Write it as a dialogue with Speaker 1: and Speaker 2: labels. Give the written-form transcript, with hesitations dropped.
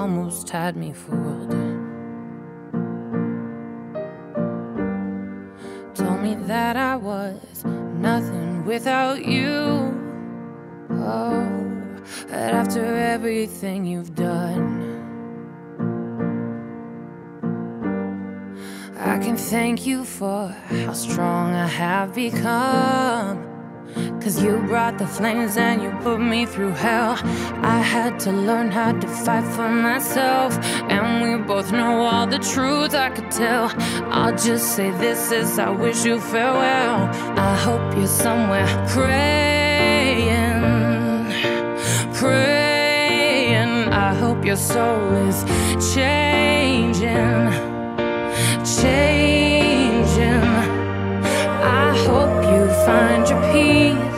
Speaker 1: almost had me fooled. Told me that I was nothing without you. Oh, but after everything you've done, I can thank you for how strong I have become. 'Cause you brought the flames and you put me through hell. I had to learn how to fight for myself, and we both know all the truth I could tell. I'll just say this as I wish you farewell. I hope you're somewhere praying, praying. I hope your soul is changing, changing. I hope you find your peace